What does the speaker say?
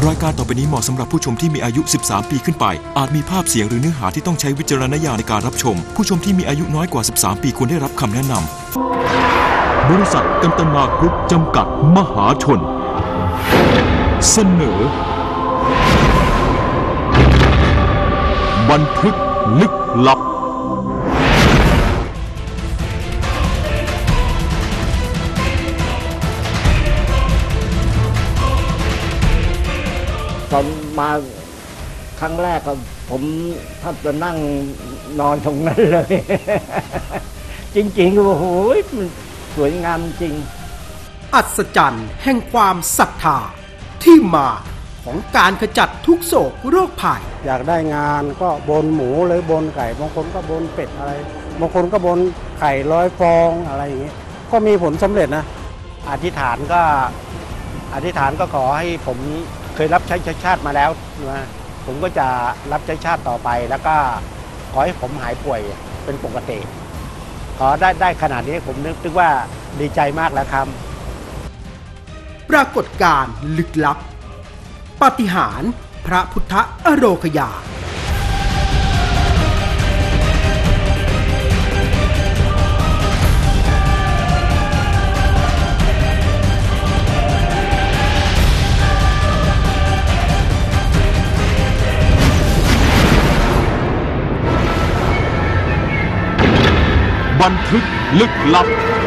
รายการต่อไปนี้เหมาะสำหรับผู้ชมที่มีอายุ 13 ปีขึ้นไปอาจมีภาพเสียงหรือเนื้อหาที่ต้องใช้วิจารณญาณในการรับชมผู้ชมที่มีอายุน้อยกว่า 13 ปีควรได้รับคำแนะนำบริษัทกันตนากรุ๊ปจำกัดมหาชนเสนอบันทึกลึกลับตอนมาครั้งแรกก็ผมถ้าจะนั่งนอนตรงนั้นเลย จริงๆโอ้โหมันสวยงามจริงอัศจรรย์แห่งความศรัทธาที่มาของการขจัดทุกโศกโรคภัยอยากได้งานก็บนหมูหรือบนไก่บางคนก็บนเป็ดอะไรบางคนก็บนไข่100 ฟองอะไรอย่างนี้ก็มีผลสำเร็จนะอธิษฐานก็ขอให้ผมเคยรับใช้ชาติมาแล้วนะผมก็จะรับใช้ชาติต่อไปแล้วก็ขอให้ผมหายป่วยเป็นปกติขอได้ขนาดนี้ผมนึกว่าดีใจมากแล้วครับปรากฏการณ์ลึกลับปาฏิหาริย์พระพุทธอโรคยาบันทึกลึกลับ